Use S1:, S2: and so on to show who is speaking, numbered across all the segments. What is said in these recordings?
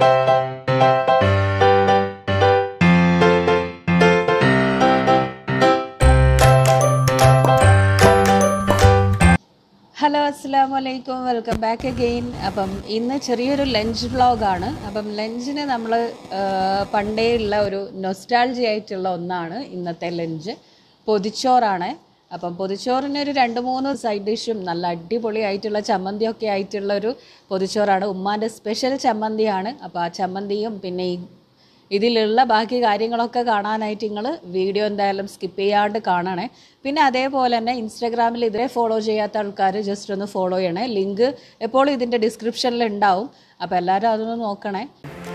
S1: Hello അസ്സലാമലൈക്കും, welcome back again. അപ്പം ഇന്ന് ചെറിയൊരു ലഞ്ച് വ്ളോഗാണ്. അപ്പം ലഞ്ചിന് നമ്മൾ പണ്ടേ ഉള്ള ഒരു നൊസ്റ്റാൾജി ആയിട്ടുള്ള ഒന്നാണ് ഇന്നത്തെ ലഞ്ച്. പൊതിച്ചോറാണ്. അപ്പം പൊതിച്ചോറിന് ഒരു 2-3 സൈഡ് ഡിഷും നല്ല അടിപൊളിയായിട്ടുള്ള ചമ്മന്തിയൊക്കെ ആയിട്ടുള്ള ഒരു പൊതിച്ചോറാണ്. ഉമ്മാൻ്റെ സ്പെഷ്യൽ ചമ്മന്തിയാണ്. അപ്പോൾ ആ ചമ്മന്തിയും പിന്നെ ഇതിലുള്ള ബാക്കി കാര്യങ്ങളൊക്കെ കാണാനായിട്ട് നിങ്ങൾ വീഡിയോ എന്തായാലും സ്കിപ്പ് ചെയ്യാണ്ട് കാണണേ. പിന്നെ അതേപോലെ തന്നെ ഇൻസ്റ്റാഗ്രാമിൽ ഇതുവരെ ഫോളോ ചെയ്യാത്ത ആൾക്കാർ ജസ്റ്റ് ഒന്ന് ഫോളോ ചെയ്യണേ. ലിങ്ക് എപ്പോഴും ഇതിൻ്റെ ഡിസ്ക്രിപ്ഷനിൽ ഉണ്ടാവും. അപ്പോൾ എല്ലാവരും അതൊന്ന് നോക്കണേ.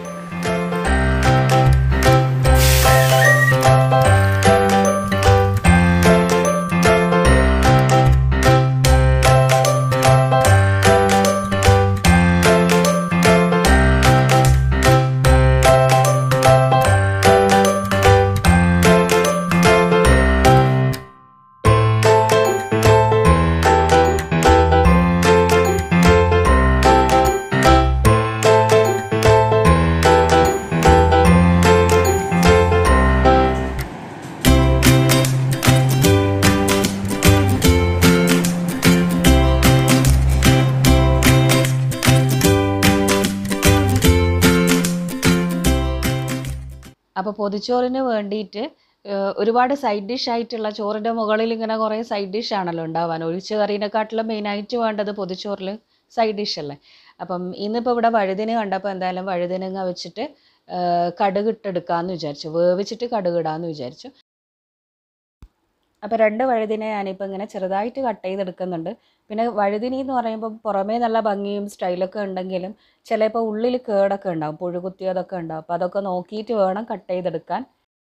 S1: അപ്പോൾ പൊതിച്ചോറിന് വേണ്ടിയിട്ട് ഒരുപാട് സൈഡ് ഡിഷ് ആയിട്ടുള്ള ചോറിൻ്റെ മുകളിൽ ഇങ്ങനെ കുറേ സൈഡ് ഡിഷ് ആണല്ലോ ഉണ്ടാവാൻ. ഒഴിച്ച് കറീനെക്കാട്ടിലും മെയിനായിട്ട് വേണ്ടത് പൊതിച്ചോറിൽ സൈഡ് ഡിഷ് അല്ലേ. അപ്പം ഇന്നിപ്പോൾ ഇവിടെ വഴുതിന് കണ്ടപ്പോൾ എന്തായാലും വഴുതിനങ്ങ വെച്ചിട്ട് കടുകിട്ടെടുക്കാമെന്ന് വിചാരിച്ചു, വേവിച്ചിട്ട് കടുകിടാമെന്ന് വിചാരിച്ചു. അപ്പോൾ 2 വഴുതിനെ ഞാനിപ്പോൾ ഇങ്ങനെ ചെറുതായിട്ട് കട്ട് ചെയ്തെടുക്കുന്നുണ്ട്. പിന്നെ വഴുതിനി എന്ന് പറയുമ്പോൾ പുറമേ നല്ല ഭംഗിയും സ്റ്റൈലൊക്കെ ഉണ്ടെങ്കിലും ചിലപ്പോൾ ഉള്ളിൽ കേടൊക്കെ ഉണ്ടാവും, പുഴുകുത്തിയതൊക്കെ ഉണ്ടാവും. അപ്പോൾ അതൊക്കെ നോക്കിയിട്ട് വേണം കട്ട് ചെയ്തെടുക്കാൻ.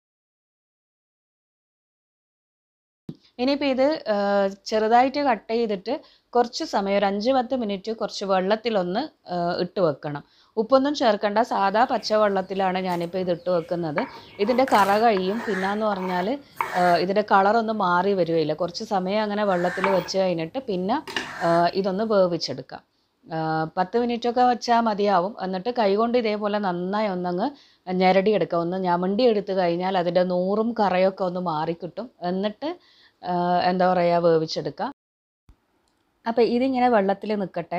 S1: ഇനിയിപ്പോൾ ഇത് ചെറുതായിട്ട് കട്ട് ചെയ്തിട്ട് കുറച്ച് സമയം ഒരു 5-10 മിനിറ്റ് കുറച്ച് വെള്ളത്തിലൊന്ന് ഇട്ട് വെക്കണം. ഉപ്പൊന്നും ചേർക്കേണ്ട, സാധാ പച്ചവെള്ളത്തിലാണ് ഞാനിപ്പോൾ ഇത് ഇട്ട് വെക്കുന്നത്. ഇതിൻ്റെ കറ കഴിയും. പിന്നെയെന്ന് പറഞ്ഞാൽ ഇതിൻ്റെ കളറൊന്ന് മാറി വരുകയില്ല. കുറച്ച് സമയം അങ്ങനെ വെള്ളത്തിൽ വെച്ച് കഴിഞ്ഞിട്ട് പിന്നെ ഇതൊന്ന് വേവിച്ചെടുക്കാം. 10 മിനിറ്റൊക്കെ വെച്ചാൽ മതിയാവും. എന്നിട്ട് കൈകൊണ്ട് ഇതേപോലെ നന്നായി ഒന്നങ്ങ് ഞെരടിയെടുക്കുക. ഒന്ന് ഞമണ്ടി എടുത്ത് കഴിഞ്ഞാൽ അതിൻ്റെ നൂറും കറയൊക്കെ ഒന്ന് മാറിക്കിട്ടും. എന്നിട്ട് എന്താ പറയുക, വേവിച്ചെടുക്കുക. അപ്പോൾ ഇതിങ്ങനെ വെള്ളത്തിൽ നിൽക്കട്ടെ.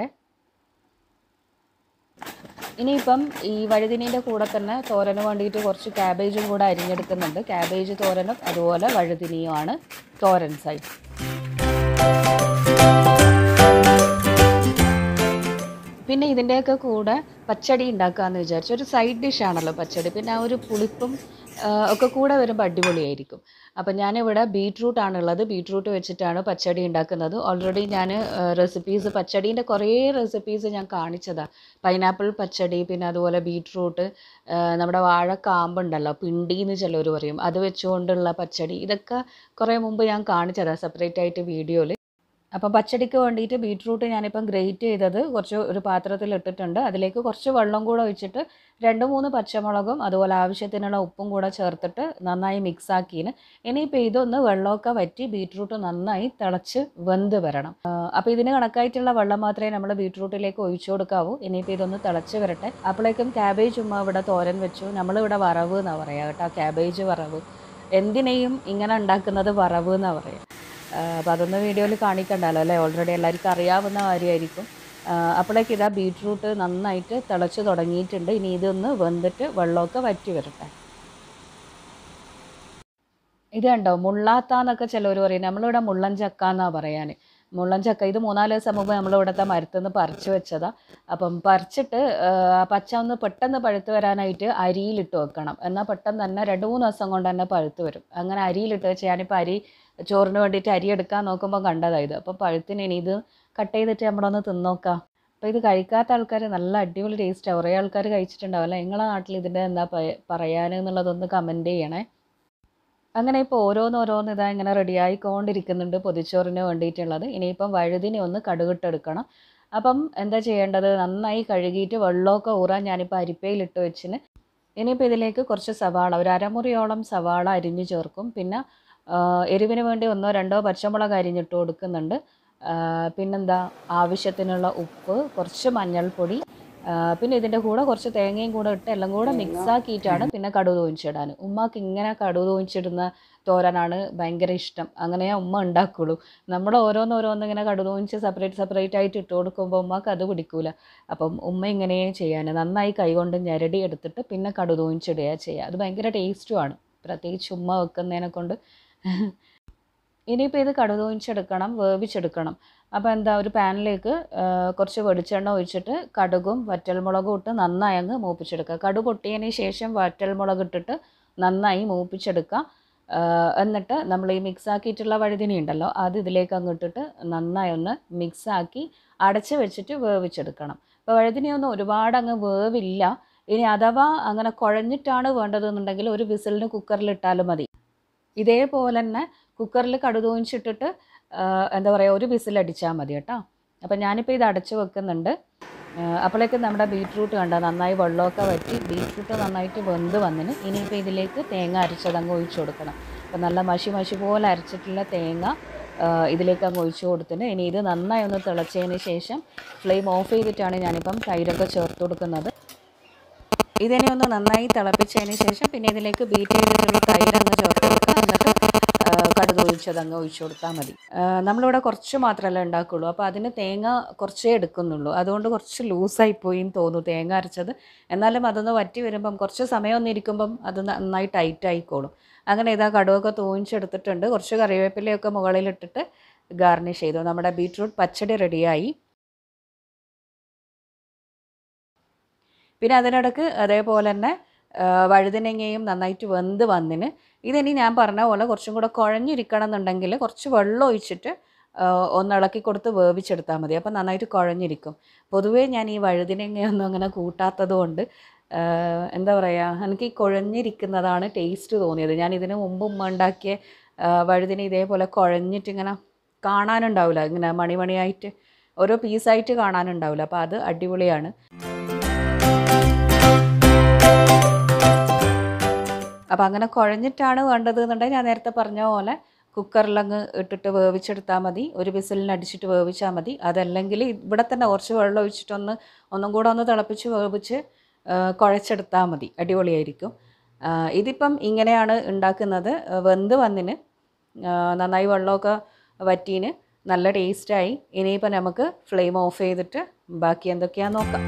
S1: ഇനിയിപ്പം ഈ വഴുതിനീൻ്റെ കൂടെ തന്നെ തോരന് വേണ്ടിയിട്ട് കുറച്ച് ക്യാബേജും കൂടെ അരിഞ്ഞെടുക്കുന്നുണ്ട്. ക്യാബേജ് തോരനും അതുപോലെ വഴുതിനിയുമാണ് തോരൻ സൈഡ്. പിന്നെ ഇതിൻ്റെയൊക്കെ കൂടെ പച്ചടി ഉണ്ടാക്കാമെന്ന് വിചാരിച്ചു. ഒരു സൈഡ് ഡിഷാണല്ലോ പച്ചടി. പിന്നെ ആ ഒരു പുളിപ്പും ഒക്കെ കൂടെ വരുമ്പോൾ അടിപൊളിയായിരിക്കും. അപ്പം ഞാനിവിടെ ബീട്രൂട്ടാണുള്ളത്. ബീട്രൂട്ട് വെച്ചിട്ടാണ് പച്ചടി ഉണ്ടാക്കുന്നത്. ഓൾറെഡി ഞാൻ റെസിപ്പീസ്, പച്ചടീൻ്റെ കുറേ റെസിപ്പീസ് ഞാൻ കാണിച്ചതാണ്. പൈനാപ്പിൾ പച്ചടി, പിന്നെ അതുപോലെ ബീട്രൂട്ട്, നമ്മുടെ വാഴക്കാമ്പുണ്ടല്ലോ, പിണ്ടി എന്ന് ചിലർ പറയും, അത് വെച്ചുകൊണ്ടുള്ള പച്ചടി, ഇതൊക്കെ കുറേ മുമ്പ് ഞാൻ കാണിച്ചതാണ് സെപ്പറേറ്റ് ആയിട്ട് വീഡിയോയിൽ. അപ്പം പച്ചടിക്ക് വേണ്ടിയിട്ട് ബീട്രൂട്ട് ഞാനിപ്പം ഗ്രേറ്റ് ചെയ്തത് ഒരു പാത്രത്തിൽ ഇട്ടിട്ടുണ്ട്. അതിലേക്ക് കുറച്ച് വെള്ളം കൂടെ ഒഴിച്ചിട്ട് 2-3 പച്ചമുളകും അതുപോലെ ആവശ്യത്തിനുള്ള ഉപ്പും കൂടെ ചേർത്തിട്ട് നന്നായി മിക്സാക്കിന്. ഇനിയിപ്പോൾ ഇതൊന്ന് വെള്ളമൊക്കെ വറ്റി ബീട്രൂട്ട് നന്നായി തിളച്ച് വെന്ത് വരണം. അപ്പോൾ ഇതിന് കണക്കായിട്ടുള്ള വെള്ളം മാത്രമേ നമ്മൾ ബീട്രൂട്ടിലേക്ക് ഒഴിച്ചു കൊടുക്കാവൂ. ഇനിയിപ്പോൾ ഇതൊന്ന് തിളച്ച് വരട്ടെ. അപ്പോഴേക്കും ക്യാബേജ് ഉമ്മ ഇവിടെ തോരൻ വെച്ചു. നമ്മളിവിടെ വറവ് എന്നാണ് പറയുക കേട്ടോ, ക്യാബേജ് വറവ്. എന്തിനേയും ഇങ്ങനെ ഉണ്ടാക്കുന്നത് വറവ് എന്നാണ് പറയുക. അപ്പോൾ അതൊന്നും വീഡിയോയിൽ കാണിക്കണ്ടല്ലോ അല്ലേ, ഓൾറെഡി എല്ലാവർക്കും അറിയാവുന്ന കാര്യമായിരിക്കും. അപ്പോഴേക്ക് ഇതാ ബീട്രൂട്ട് നന്നായിട്ട് തിളച്ച് തുടങ്ങിയിട്ടുണ്ട്. ഇനി ഇതൊന്ന് വെന്തിട്ട് വെള്ളമൊക്കെ വറ്റി വരട്ടെ. ഇത് കണ്ടോ, മുള്ളാത്താന്നൊക്കെ ചിലവർ പറയും. നമ്മളിവിടെ മുള്ളൻ ചക്ക എന്നാണ് പറയാൻ. മുള്ളൻ ചക്ക ഇത് 3-4 ദിവസം മുമ്പ് നമ്മളിവിടുത്തെ മരത്തിൽ നിന്ന് പറിച്ച് വെച്ചതാണ്. അപ്പം പറിച്ചിട്ട് പച്ച ഒന്ന് പെട്ടെന്ന് പഴുത്ത് വരാനായിട്ട് അരിയിലിട്ട് വെക്കണം. എന്നാൽ പെട്ടെന്ന് തന്നെ 2-3 ദിവസം കൊണ്ട് തന്നെ പഴുത്ത് വരും. അങ്ങനെ അരിയിലിട്ട് വെച്ച് ഞാനിപ്പോൾ ചോറിന് വേണ്ടിയിട്ട് അരി എടുക്കാൻ നോക്കുമ്പോൾ കണ്ടതാണ് ഇത്. അപ്പം പഴുത്തിന് ഇനി ഇത് കട്ട് ചെയ്തിട്ട് നമ്മളൊന്ന് തിന്നോക്കാം. അപ്പോൾ ഇത് കഴിക്കാത്ത ആൾക്കാർ നല്ല അടിപൊളി ടേസ്റ്റാണ്. കുറേ ആൾക്കാർ കഴിച്ചിട്ടുണ്ടാവില്ല. നിങ്ങളുടെ നാട്ടിൽ ഇതിൻ്റെ എന്താ പറയാനെന്നുള്ളതൊന്ന് കമൻറ്റ് ചെയ്യണേ. അങ്ങനെ ഇപ്പോൾ ഓരോന്നോരോന്ന് ഇതാ ഇങ്ങനെ റെഡിയായിക്കൊണ്ടിരിക്കുന്നുണ്ട് പൊതിച്ചോറിന് വേണ്ടിയിട്ടുള്ളത്. ഇനിയിപ്പം വഴുതിനെ ഒന്ന് കടുകിട്ടെടുക്കണം. അപ്പം എന്താ ചെയ്യേണ്ടത്, നന്നായി കഴുകിയിട്ട് വെള്ളമൊക്കെ ഊറാൻ ഞാനിപ്പോൾ അരിപ്പയിലിട്ട് വെച്ചിന്. ഇനിയിപ്പോൾ ഇതിലേക്ക് കുറച്ച് സവാള, ഒരു അരമുറിയോളം സവാള അരിഞ്ഞ് ചേർക്കും. പിന്നെ എരിവിന് വേണ്ടി 1-2 പച്ചമുളക് അരിഞ്ഞിട്ട് കൊടുക്കുന്നുണ്ട്. പിന്നെന്താ, ആവശ്യത്തിനുള്ള ഉപ്പ്, കുറച്ച് മഞ്ഞൾപ്പൊടി, പിന്നെ ഇതിൻ്റെ കൂടെ കുറച്ച് തേങ്ങയും കൂടെ ഇട്ട് എല്ലാം കൂടെ മിക്സാക്കിയിട്ടാണ് പിന്നെ കടുക് തൂമിച്ചിടാൻ. ഉമ്മാക്ക് ഇങ്ങനെ കടുക് തൂമിച്ചിടുന്ന തോരനാണ് ഭയങ്കര ഇഷ്ടം. അങ്ങനെ ഉമ്മ ഉണ്ടാക്കുള്ളൂ. നമ്മൾ ഓരോന്നോരോന്ന് ഇങ്ങനെ കടുക് തൂമിച്ച് സെപ്പറേറ്റ് ആയിട്ട് ഇട്ട് കൊടുക്കുമ്പോൾ ഉമ്മാക്ക് അത് പിടിക്കൂല. അപ്പം ഉമ്മ ഇങ്ങനെ ചെയ്യാൻ നന്നായി കൈകൊണ്ട് ഞെരടി എടുത്തിട്ട് പിന്നെ കടുക് തൂമിച്ചിടുക ചെയ്യുക. അത് ഭയങ്കര ടേസ്റ്റുമാണ്, പ്രത്യേകിച്ച് ഉമ്മ വെക്കുന്നതിനെ കൊണ്ട്. ഇനിയിപ്പോൾ ഇത് കടുക് തൂമിച്ചെടുക്കണം, വേവിച്ചെടുക്കണം. അപ്പോൾ എന്താ, ഒരു പാനിലേക്ക് കുറച്ച് വെളിച്ചെണ്ണ ഒഴിച്ചിട്ട് കടുകും വറ്റൽമുളകും ഇട്ട് നന്നായി അങ്ങ് മൂപ്പിച്ചെടുക്കുക. കടുക് പൊട്ടിയതിന് ശേഷം വറ്റൽമുളക് ഇട്ടിട്ട് നന്നായി മൂപ്പിച്ചെടുക്കുക. എന്നിട്ട് നമ്മൾ ഈ മിക്സാക്കിയിട്ടുള്ള വഴുതിന ഉണ്ടല്ലോ, അത് ഇതിലേക്ക് അങ്ങ് ഇട്ടിട്ട് നന്നായി ഒന്ന് മിക്സാക്കി അടച്ച് വെച്ചിട്ട് വേവിച്ചെടുക്കണം. അപ്പോൾ വഴുതിനയൊന്നും ഒരുപാട് അങ്ങ് വേവില്ല. ഇനി അഥവാ അങ്ങനെ കുഴഞ്ഞിട്ടാണ് വേണ്ടതെന്നുണ്ടെങ്കിൽ ഒരു വിസിലിന് കുക്കറിലിട്ടാലും മതി. ഇതേപോലെ തന്നെ കുക്കറിൽ കടുക് തൂമിച്ചിട്ടിട്ട് എന്താ പറയുക, ഒരു വിസിലടിച്ചാൽ മതി കേട്ടോ. അപ്പം ഞാനിപ്പോൾ ഇത് അടച്ച് വെക്കുന്നുണ്ട്. അപ്പോഴേക്കും നമ്മുടെ ബീറ്റ്റൂട്ട് കണ്ട നന്നായി വെള്ളമൊക്കെ വറ്റി ബീറ്റ്റൂട്ട് നന്നായിട്ട് വെന്ത് വന്നിന്. ഇനിയിപ്പോൾ ഇതിലേക്ക് തേങ്ങ അരച്ചതങ്ങ് ഒഴിച്ചു കൊടുക്കണം. അപ്പം നല്ല മഷി പോലെ അരച്ചിട്ടുള്ള തേങ്ങ ഇതിലേക്ക് അങ്ങ് ഒഴിച്ചു കൊടുത്തിന്. ഇനി ഇത് നന്നായി ഒന്ന് തിളച്ചതിന് ശേഷം ഫ്ലെയിം ഓഫ് ചെയ്തിട്ടാണ് ഞാനിപ്പം തൈരൊക്കെ ചേർത്ത് കൊടുക്കുന്നത്. ഇതിനെ ഒന്ന് നന്നായി തിളപ്പിച്ചതിന് ശേഷം പിന്നെ ഇതിലേക്ക് ബീറ്റ് ചെയ്തിട്ടുള്ള തൈരങ്ങ് ചേർത്ത് കൊടുക്കുക. എന്നിട്ട് കടുക് ഒഴിച്ചതങ്ങ് ഒഴിച്ചു കൊടുത്താൽ മതി. നമ്മളിവിടെ കുറച്ച് മാത്രമല്ല ഉണ്ടാക്കുള്ളൂ, അപ്പോൾ അതിന് തേങ്ങ കുറച്ചേ എടുക്കുന്നുള്ളൂ. അതുകൊണ്ട് കുറച്ച് ലൂസായിപ്പോയി എന്ന് തോന്നുന്നു തേങ്ങ അരച്ചത്. എന്നാലും അതൊന്ന് വറ്റി വരുമ്പം കുറച്ച് സമയം ഒന്നിരിക്കുമ്പം അത് നന്നായി ടൈറ്റ് ആയിക്കോളും. അങ്ങനെ ഇതാ കടുകൊക്കെ തൂമിച്ചെടുത്തിട്ടുണ്ട്. കുറച്ച് കറിവേപ്പിലയൊക്കെ മുകളിലിട്ടിട്ട് ഗാർണിഷ് ചെയ്തു. നമ്മുടെ ബീറ്റ്റൂട്ട് പച്ചടി റെഡിയായി. പിന്നെ അതിനിടയ്ക്ക് അതേപോലെ തന്നെ വഴുതനങ്ങയും നന്നായിട്ട് വെന്ത് വന്നിന്. ഇതിനി ഞാൻ പറഞ്ഞ പോലെ കുറച്ചും കൂടെ കുഴഞ്ഞിരിക്കണം എന്നുണ്ടെങ്കിൽ കുറച്ച് വെള്ളം ഒഴിച്ചിട്ട് ഒന്ന് ഇളക്കി കൊടുത്ത് വേവിച്ചെടുത്താൽ മതി. അപ്പം നന്നായിട്ട് കുഴഞ്ഞിരിക്കും. പൊതുവേ ഞാൻ ഈ വഴുതനങ്ങയൊന്നും അങ്ങനെ കൂട്ടാത്തത് കൊണ്ട് എന്താ പറയുക, എനിക്ക് ഈ കുഴഞ്ഞിരിക്കുന്നതാണ് ടേസ്റ്റ് തോന്നിയത്. ഞാൻ ഇതിന് മുമ്പ് ഉമ്മ ഉണ്ടാക്കിയ വഴുതന ഇതേപോലെ കുഴഞ്ഞിട്ട് ഇങ്ങനെ കാണാനുണ്ടാവില്ല, ഇങ്ങനെ മണിമണിയായിട്ട് ഓരോ പീസായിട്ട് കാണാനുണ്ടാവില്ല. അപ്പോൾ അത് അടിപൊളിയാണ്. അപ്പോൾ അങ്ങനെ കുഴഞ്ഞിട്ടാണ് വേണ്ടത് എന്നുണ്ടെങ്കിൽ ഞാൻ നേരത്തെ പറഞ്ഞ പോലെ കുക്കറിലങ്ങ് ഇട്ടിട്ട് വേവിച്ചെടുത്താൽ മതി. ഒരു വിസിലിന് അടിച്ചിട്ട് വേവിച്ചാൽ മതി. അതല്ലെങ്കിൽ ഇവിടെ തന്നെ കുറച്ച് വെള്ളം ഒന്നും കൂടെ ഒന്ന് തിളപ്പിച്ച് വേവിച്ച് കുഴച്ചെടുത്താൽ മതി. അടിപൊളിയായിരിക്കും. ഇതിപ്പം ഇങ്ങനെയാണ് ഉണ്ടാക്കുന്നത്. വെന്ത് വന്നിന് നന്നായി വെള്ളമൊക്കെ വറ്റീന് നല്ല ടേസ്റ്റായി. ഇനിയിപ്പോൾ നമുക്ക് ഫ്ലെയിം ഓഫ് ചെയ്തിട്ട് ബാക്കി എന്തൊക്കെയാണെന്ന് നോക്കാം.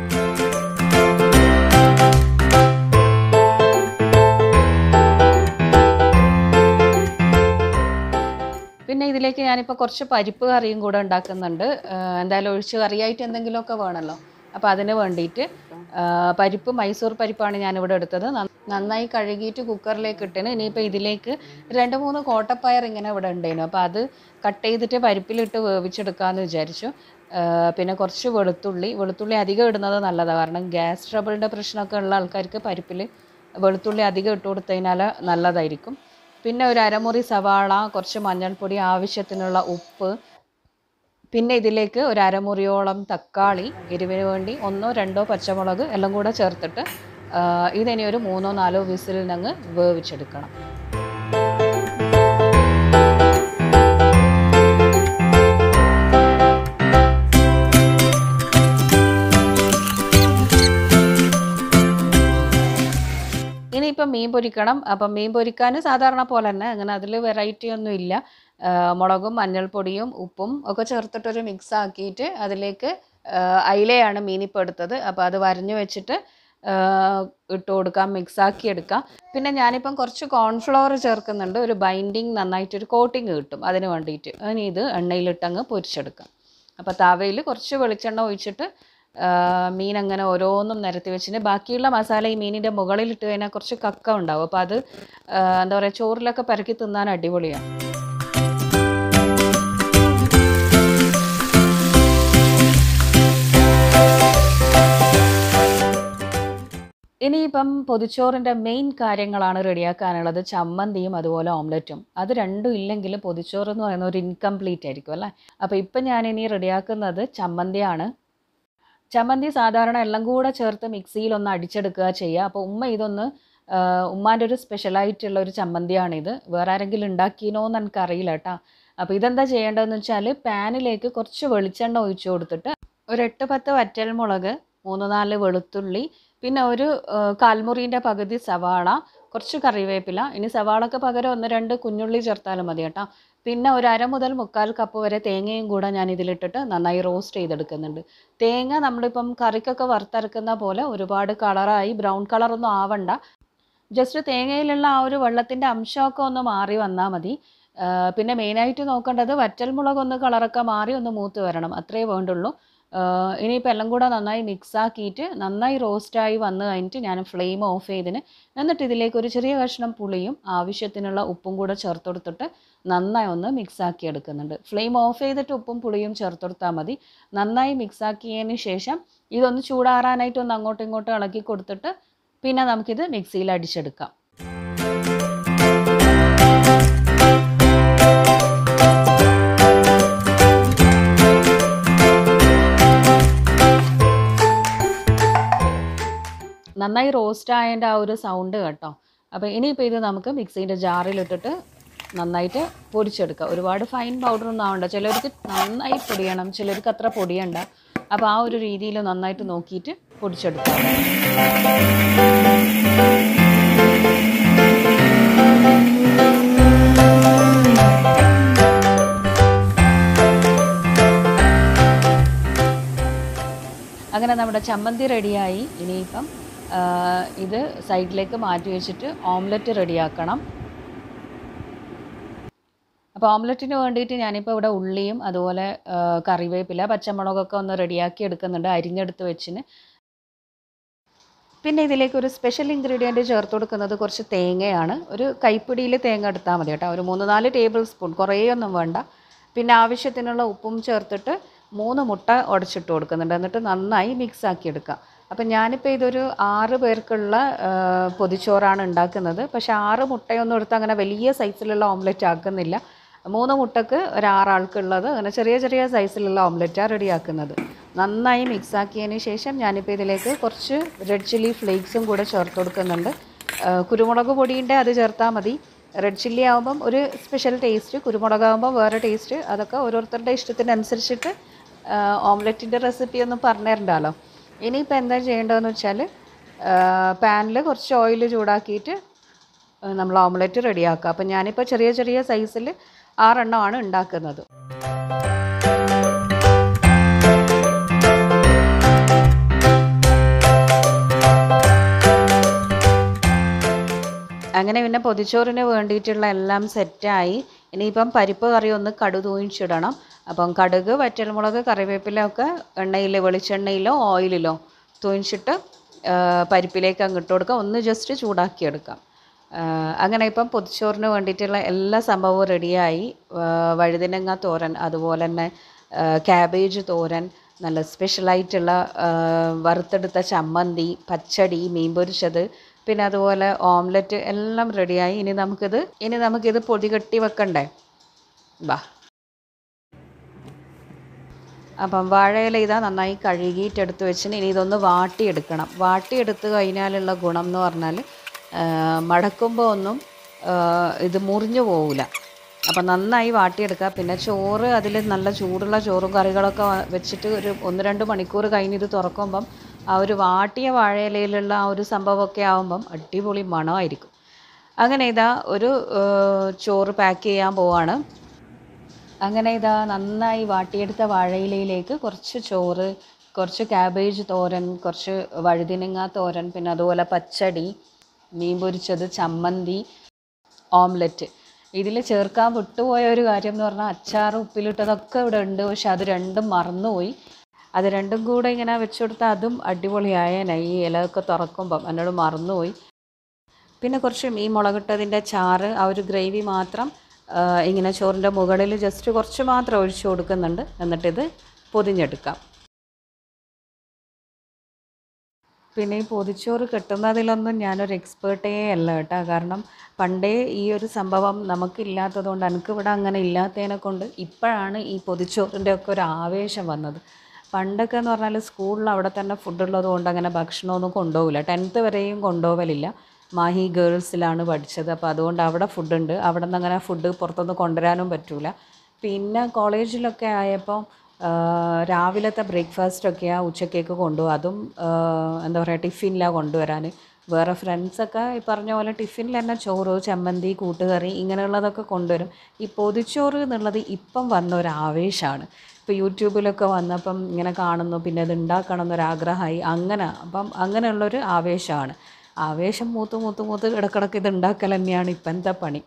S1: പിന്നെ ഇതിലേക്ക് ഞാനിപ്പോൾ കുറച്ച് പരിപ്പ് കറിയും കൂടെ ഉണ്ടാക്കുന്നുണ്ട്. എന്തായാലും ഒഴിച്ച് കറിയായിട്ട് എന്തെങ്കിലുമൊക്കെ വേണമല്ലോ. അപ്പോൾ അതിന് വേണ്ടിയിട്ട് പരിപ്പ് മൈസൂർ പരിപ്പാണ് ഞാനിവിടെ എടുത്തത്. നന്നായി കഴുകിയിട്ട് കുക്കറിലേക്ക് ഇട്ടിന്. ഇനിയിപ്പോൾ ഇതിലേക്ക് 2-3 കോട്ടപ്പയർ ഇങ്ങനെ ഇവിടെ ഉണ്ടായിരുന്നു. അപ്പോൾ അത് കട്ട് ചെയ്തിട്ട് പരിപ്പിലിട്ട് വേവിച്ചെടുക്കാമെന്ന് വിചാരിച്ചു. പിന്നെ കുറച്ച് വെളുത്തുള്ളി അധികം ഇടുന്നത് നല്ലതാണ്. കാരണം ഗ്യാസ് ട്രബിളിൻ്റെ പ്രശ്നമൊക്കെ ഉള്ള ആൾക്കാർക്ക് പരിപ്പിൽ വെളുത്തുള്ളി അധികം ഇട്ട് കൊടുത്തു കഴിഞ്ഞാൽ നല്ലതായിരിക്കും. പിന്നെ ഒരു അരമുറി സവാള, കുറച്ച് മഞ്ഞൾപ്പൊടി, ആവശ്യത്തിനുള്ള ഉപ്പ്, പിന്നെ ഇതിലേക്ക് ഒരു അരമുറിയോളം തക്കാളി, എരിവിന് വേണ്ടി 1-2 പച്ചമുളക് എല്ലാം കൂടെ ചേർത്തിട്ട് ഇതിനി ഒരു 3-4 വിസിലിനങ്ങ് വേവിച്ചെടുക്കണം. ഇനിയിപ്പം മീൻ പൊരിക്കണം. അപ്പം മീൻ പൊരിക്കാൻ സാധാരണ പോലെ തന്നെ, അങ്ങനെ അതിൽ വെറൈറ്റി ഒന്നും ഇല്ല. മുളകും മഞ്ഞൾപ്പൊടിയും ഉപ്പും ഒക്കെ ചേർത്തിട്ടൊരു മിക്സ് ആക്കിയിട്ട് അതിലേക്ക് അയിലയാണ് മീനിപ്പോൾ എടുത്തത്. അപ്പോൾ അത് വരഞ്ഞു വെച്ചിട്ട് ഇട്ട് കൊടുക്കാം, മിക്സാക്കി എടുക്കാം. പിന്നെ ഞാനിപ്പം കുറച്ച് കോൺഫ്ലവർ ചേർക്കുന്നുണ്ട്. ഒരു ബൈൻഡിങ്, നന്നായിട്ടൊരു കോട്ടിങ് കിട്ടും അതിന് വേണ്ടിയിട്ട്. ഇനി ഇത് എണ്ണയിലിട്ടങ്ങ് പൊരിച്ചെടുക്കാം. അപ്പോൾ തവയിൽ കുറച്ച് വെളിച്ചെണ്ണ ഒഴിച്ചിട്ട് മീൻ അങ്ങനെ ഓരോന്നും നിരത്തി വെച്ചിട്ട് ബാക്കിയുള്ള മസാല ഈ മീനിൻ്റെ മുകളിലിട്ട് കഴിഞ്ഞാൽ കുറച്ച് കക്ക ഉണ്ടാവും. അപ്പോൾ അത് എന്താ പറയുക, ചോറിലൊക്കെ പരക്കി തിന്നാൻ അടിപൊളിയാണ്. ഇനിയിപ്പം പൊതിച്ചോറിൻ്റെ മെയിൻ കാര്യങ്ങളാണ് റെഡിയാക്കാനുള്ളത്. ചമ്മന്തിയും അതുപോലെ ഓംലെറ്റും. അത് രണ്ടും ഇല്ലെങ്കിൽ പൊതിച്ചോറ് എന്ന് പറയുന്ന ഒരു ഇൻകംപ്ലീറ്റ് ആയിരിക്കും അല്ലേ. അപ്പോൾ ഇപ്പം ഞാനിനി റെഡിയാക്കുന്നത് ചമ്മന്തിയാണ്. ചമ്മന്തി സാധാരണ എല്ലാം കൂടെ ചേർത്ത് മിക്സിയിലൊന്ന് അടിച്ചെടുക്കുക ചെയ്യുക. അപ്പോൾ ഇതൊന്ന് ഉമ്മാൻ്റെ ഒരു സ്പെഷ്യലായിട്ടുള്ള ഒരു ചമ്മന്തിയാണിത്. വേറെ ആരെങ്കിലും ഉണ്ടാക്കിനോ എന്ന് എനിക്കറിയില്ല കേട്ടോ. അപ്പോൾ ഇതെന്താ ചെയ്യേണ്ടതെന്ന് വെച്ചാൽ പാനിലേക്ക് കുറച്ച് വെളിച്ചെണ്ണ ഒഴിച്ചു കൊടുത്തിട്ട് ഒരു 8-10 വറ്റൽമുളക്, 3-4 വെളുത്തുള്ളി, പിന്നെ ഒരു കാൽമുറീൻ്റെ പകുതി സവാള, കുറച്ച് കറിവേപ്പില. ഇനി സവാളക്ക് പകരം 1-2 കുഞ്ഞുള്ളി ചേർത്താലും മതി കേട്ടോ. പിന്നെ ഒരു 1/2 മുതൽ 1/4 കപ്പ് വരെ തേങ്ങയും കൂടെ ഞാൻ ഇതിലിട്ടിട്ട് നന്നായി റോസ്റ്റ് ചെയ്തെടുക്കുന്നുണ്ട്. തേങ്ങ നമ്മളിപ്പം കറിക്കൊക്കെ വറുത്തരക്കുന്ന പോലെ ഒരുപാട് കളറായി ബ്രൗൺ കളറൊന്നും ആവണ്ട. ജസ്റ്റ് തേങ്ങയിലുള്ള ആ ഒരു വെള്ളത്തിൻ്റെ അംശമൊക്കെ ഒന്ന് മാറി വന്നാൽ മതി. പിന്നെ മെയിനായിട്ട് നോക്കേണ്ടത് വറ്റൽമുളകൊന്ന് കളറൊക്കെ മാറി ഒന്ന് മൂത്ത് വരണം, അത്രയേ വേണ്ടുള്ളൂ. ഇനിയിപ്പോൾ എല്ലാം കൂടെ നന്നായി മിക്സാക്കിയിട്ട് നന്നായി റോസ്റ്റായി വന്നു കഴിഞ്ഞിട്ട് ഞാൻ ഫ്ലെയിം ഓഫ് ചെയ്തിന്. എന്നിട്ട് ഇതിലേക്ക് ഒരു ചെറിയ കഷ്ണം പുളിയും ആവശ്യത്തിനുള്ള ഉപ്പും കൂടെ ചേർത്ത് കൊടുത്തിട്ട് നന്നായി ഒന്ന് മിക്സാക്കി എടുക്കുന്നുണ്ട്. ഫ്ലെയിം ഓഫ് ചെയ്തിട്ട് ഉപ്പും പുളിയും ചേർത്ത് കൊടുത്താൽ മതി. നന്നായി മിക്സാക്കിയതിന് ശേഷം ഇതൊന്ന് ചൂടാറാനായിട്ട് ഒന്ന് അങ്ങോട്ടും ഇങ്ങോട്ടും ഇളക്കി കൊടുത്തിട്ട് പിന്നെ നമുക്കിത് മിക്സിയിൽ അടിച്ചെടുക്കാം. നന്നായി റോസ്റ്റ് ആയതിൻ്റെ ആ ഒരു സൗണ്ട് കേട്ടോ. അപ്പോൾ ഇനിയിപ്പോൾ ഇത് നമുക്ക് മിക്സീൻ്റെ ജാറിലിട്ടിട്ട് നന്നായിട്ട് പൊടിച്ചെടുക്കുക. ഒരുപാട് ഫൈൻ പൗഡറൊന്നും ആവണ്ട. ചിലർക്ക് നന്നായി പൊടിയണം, ചിലർക്ക് അത്ര പൊടിയണ്ട. അപ്പോൾ ആ ഒരു രീതിയിൽ നന്നായിട്ട് നോക്കിയിട്ട് പൊടിച്ചെടുക്കുക. അങ്ങനെ നമ്മുടെ ചമ്മന്തി റെഡിയായി. ഇനിയിപ്പം ഇത് സൈഡിലേക്ക് മാറ്റി വെച്ചിട്ട് ഓംലെറ്റ് റെഡിയാക്കണം. അപ്പോൾ ഓംലെറ്റിന് വേണ്ടിയിട്ട് ഞാനിപ്പോൾ ഇവിടെ ഉള്ളിയും അതുപോലെ കറിവേപ്പില, പച്ചമുളകൊക്കെ ഒന്ന് റെഡിയാക്കി എടുക്കുന്നുണ്ട്, അരിഞ്ഞെടുത്ത് വെച്ചിന്. പിന്നെ ഇതിലേക്ക് ഒരു സ്പെഷ്യൽ ഇൻഗ്രീഡിയൻറ്റ് ചേർത്ത് കൊടുക്കുന്നത് കുറച്ച് തേങ്ങയാണ്. ഒരു കൈപ്പിടിയിൽ തേങ്ങ എടുത്താൽ മതി കേട്ടോ. ഒരു 3-4 ടേബിൾ സ്പൂൺ, കുറേയൊന്നും വേണ്ട. പിന്നെ ആവശ്യത്തിനുള്ള ഉപ്പും ചേർത്തിട്ട് 3 മുട്ട ഉടച്ചിട്ട് കൊടുക്കുന്നുണ്ട്. എന്നിട്ട് നന്നായി മിക്സാക്കി എടുക്കാം. അപ്പം ഞാനിപ്പോൾ ഇതൊരു 6 പേർക്കുള്ള പൊതിച്ചോറാണ് ഉണ്ടാക്കുന്നത്. പക്ഷേ 6 മുട്ടയൊന്നും എടുത്ത് അങ്ങനെ വലിയ സൈസിലുള്ള ഓംലെറ്റ് ആക്കുന്നില്ല. 3 മുട്ടക്ക് ഒരു 6 ആൾക്കുള്ളത് അങ്ങനെ ചെറിയ ചെറിയ സൈസിലുള്ള ഓംലെറ്റാണ് റെഡിയാക്കുന്നത്. നന്നായി മിക്സാക്കിയതിന് ശേഷം ഞാനിപ്പോൾ ഇതിലേക്ക് കുറച്ച് റെഡ് ചില്ലി ഫ്ലേക്സും കൂടെ ചേർത്ത് കൊടുക്കുന്നുണ്ട്. കുരുമുളക് പൊടിയുണ്ട്, അത് ചേർത്താൽ മതി. റെഡ് ചില്ലി ആകുമ്പം ഒരു സ്പെഷ്യൽ ടേസ്റ്റ്, കുരുമുളകാകുമ്പോൾ വേറെ ടേസ്റ്റ്. അതൊക്കെ ഓരോരുത്തരുടെ ഇഷ്ടത്തിനനുസരിച്ചിട്ട് ഓംലെറ്റിൻ്റെ റെസിപ്പി ഒന്നും പറഞ്ഞു തരണ്ടല്ലോ. ഇനിയിപ്പോൾ എന്താ ചെയ്യേണ്ടതെന്ന് വെച്ചാൽ പാനിൽ കുറച്ച് ഓയിൽ ചൂടാക്കിയിട്ട് നമ്മൾ ഓംലെറ്റ് റെഡിയാക്കുക. അപ്പം ഞാനിപ്പോൾ ചെറിയ ചെറിയ സൈസിൽ 6 എണ്ണമാണ് ഉണ്ടാക്കുന്നത്. അങ്ങനെ പിന്നെ പൊതിച്ചോറിന് വേണ്ടിയിട്ടുള്ള എല്ലാം സെറ്റായി. ഇനിയിപ്പം പരിപ്പ് കറി ഒന്ന് കടുക് തൂയിച്ചിടണം. അപ്പം കടുക്, വറ്റൽമുളക്, കറിവേപ്പില ഒക്കെ എണ്ണയിൽ, വെളിച്ചെണ്ണയിലോ ഓയിലിലോ തൂയിച്ചിട്ട് പരിപ്പിലേക്ക് അങ്ങിട്ട് കൊടുക്കുക. ഒന്ന് ജസ്റ്റ് ചൂടാക്കിയെടുക്കാം. അങ്ങനെ ഇപ്പം പൊതിച്ചോറിന് വേണ്ടിയിട്ടുള്ള എല്ലാ സംഭവവും റെഡിയായി. വഴുതനങ്ങ തോരൻ, അതുപോലെ തന്നെ ക്യാബേജ് തോരൻ, നല്ല സ്പെഷ്യലായിട്ടുള്ള വറുത്തെടുത്ത ചമ്മന്തി, പച്ചടി, മീൻ പൊരിച്ചത്, പിന്നെ അതുപോലെ ഓംലെറ്റ് എല്ലാം റെഡിയായി. ഇനി നമുക്കിത് പൊതി കെട്ടി വെക്കണ്ടേ. ബാ. അപ്പം വാഴയില ഇതാ നന്നായി കഴുകിയിട്ടെടുത്ത് വെച്ചിന്. ഇനി ഇതൊന്ന് വാട്ടിയെടുക്കണം. വാട്ടിയെടുത്ത് കഴിഞ്ഞാലുള്ള ഗുണം എന്ന് പറഞ്ഞാൽ മടക്കുമ്പോൾ ഒന്നും ഇത് മുറിഞ്ഞു പോവില്ല. അപ്പം നന്നായി വാട്ടിയെടുക്കുക. പിന്നെ ചോറ്, അതിൽ നല്ല ചൂടുള്ള ചോറും കറികളൊക്കെ വെച്ചിട്ട് ഒരു 1-2 മണിക്കൂർ കഴിഞ്ഞ് ഇത് തുറക്കുമ്പം ആ ഒരു വാട്ടിയ വാഴയിലയിലുള്ള ആ ഒരു സംഭവമൊക്കെ ആകുമ്പം അടിപൊളി മണമായിരിക്കും. അങ്ങനെ ഇതാ ഒരു ചോറ് പാക്ക് ചെയ്യാൻ പോവാണ്. അങ്ങനെ ഇതാ നന്നായി വാട്ടിയെടുത്ത വാഴയിലയിലേക്ക് കുറച്ച് ചോറ്, കുറച്ച് ക്യാബേജ് തോരൻ, കുറച്ച് വഴുതിനങ്ങ തോരൻ, പിന്നെ അതുപോലെ പച്ചടി, മീൻ പൊരിച്ചത്, ചമ്മന്തി, ഓംലെറ്റ്. ഇതിൽ ചേർക്കാൻ വിട്ടുപോയ ഒരു കാര്യം എന്ന് പറഞ്ഞാൽ അച്ചാർ, ഉപ്പിലിട്ടതൊക്കെ ഇവിടെ ഉണ്ട്. പക്ഷെ അത് രണ്ടും മറന്നുപോയി. അത് രണ്ടും കൂടെ ഇങ്ങനെ വെച്ച് കൊടുത്താൽ അതും അടിപൊളിയായേനെ. ഈ ഇലയൊക്കെ തുറക്കുമ്പം എന്നോട് മറന്നുപോയി. പിന്നെ കുറച്ച് മീൻ മുളകിട്ടതിൻ്റെ ചാറ്, ആ ഒരു ഗ്രേവി മാത്രം ഇങ്ങനെ ചോറിൻ്റെ മുകളിൽ ജസ്റ്റ് കുറച്ച് മാത്രം ഒഴിച്ചു കൊടുക്കുന്നുണ്ട്. എന്നിട്ടിത് പൊതിഞ്ഞെടുക്കാം. പിന്നെ ഈ പൊതിച്ചോറ് കെട്ടുന്നതിലൊന്നും ഞാനൊരു എക്സ്പേർട്ടേ അല്ല കേട്ടോ. കാരണം പണ്ടേ ഈ ഒരു സംഭവം നമുക്കില്ലാത്തതുകൊണ്ട്, എനിക്കിവിടെ അങ്ങനെ ഇല്ലാത്തതിനെ കൊണ്ട് ഇപ്പോഴാണ് ഈ പൊതിച്ചോറിൻ്റെ ഒക്കെ ഒരു ആവേശം വന്നത്. പണ്ടൊക്കെ എന്ന് പറഞ്ഞാൽ സ്കൂളിൽ അവിടെ തന്നെ ഫുഡുള്ളത് കൊണ്ട് അങ്ങനെ ഭക്ഷണമൊന്നും കൊണ്ടുപോകില്ല. 10th വരെയും കൊണ്ടുപോകലില്ല. മാഹി ഗേൾസിലാണ് പഠിച്ചത്. അപ്പോൾ അതുകൊണ്ട് അവിടെ ഫുഡുണ്ട്. അവിടെ നിന്ന് അങ്ങനെ ഫുഡ് പുറത്തുനിന്ന് കൊണ്ടുവരാനും പറ്റില്ല. പിന്നെ കോളേജിലൊക്കെ ആയപ്പോൾ രാവിലത്തെ ബ്രേക്ക്ഫാസ്റ്റൊക്കെയാണ് ഉച്ചക്കേക്ക് കൊണ്ടുപോകും. അതും എന്താ പറയുക ടിഫിനിലാണ് കൊണ്ടുവരാൻ. വേറെ ഫ്രണ്ട്സൊക്കെ ഈ പറഞ്ഞ പോലെ ടിഫിനിൽ തന്നെ ചോറ്, ചമ്മന്തി, കൂട്ടുകറി ഇങ്ങനെയുള്ളതൊക്കെ കൊണ്ടുവരും. ഈ പൊതിച്ചോറ് എന്നുള്ളത് ഇപ്പം വന്ന ഒരു ആവേശമാണ്. ഇപ്പോൾ യൂട്യൂബിലൊക്കെ വന്നപ്പം ഇങ്ങനെ കാണുന്നു, പിന്നെ അത് ഉണ്ടാക്കണം എന്നൊരാഗ്രഹമായി, അപ്പം അങ്ങനെയുള്ളൊരു ആവേശമാണ്. ആവേശം മൂത്ത് ഇടക്കിടക്ക് ഇത് ഉണ്ടാക്കൽ തന്നെയാണ് ഇപ്പം എന്താ പണി.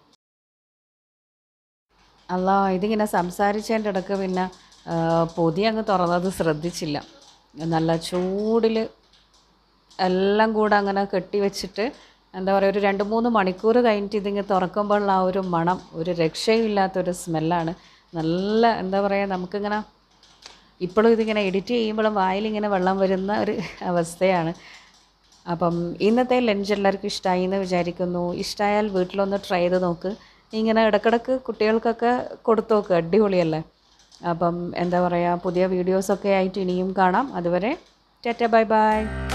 S1: അല്ലാ, ഇതിങ്ങനെ സംസാരിച്ചതിൻ്റെ ഇടയ്ക്ക് പിന്നെ പൊതി അങ്ങ് തുറന്നത് ശ്രദ്ധിച്ചില്ല. നല്ല ചൂടിൽ എല്ലാം കൂടെ അങ്ങനെ കെട്ടി വെച്ചിട്ട് എന്താ പറയുക, ഒരു 2-3 മണിക്കൂർ കഴിഞ്ഞിട്ട് ഇതിങ്ങനെ തുറക്കുമ്പോഴുള്ള ആ ഒരു മണം ഒരു രക്ഷയുമില്ലാത്തൊരു സ്മെല്ലാണ്. നല്ല എന്താ പറയുക, നമുക്കിങ്ങനെ ഇപ്പോഴും ഇതിങ്ങനെ എഡിറ്റ് ചെയ്യുമ്പോഴും വായിലിങ്ങനെ വെള്ളം വരുന്ന ഒരു അവസ്ഥയാണ്. അപ്പം ഇന്നത്തെ ലഞ്ച് എല്ലാവർക്കും ഇഷ്ടമായി എന്ന് വിചാരിക്കുന്നു. ഇഷ്ടമായാൽ വീട്ടിലൊന്ന് ട്രൈ ചെയ്ത് നോക്ക്. ഇങ്ങനെ ഇടക്കിടക്ക് കുട്ടികൾക്കൊക്കെ കൊടുത്തു നോക്ക്, അടിപൊളിയല്ലേ. അപ്പം എന്താ പറയുക, പുതിയ വീഡിയോസൊക്കെ ആയിട്ട് ഇനിയും കാണാം. അതുവരെ ടാറ്റ ബൈ ബൈ.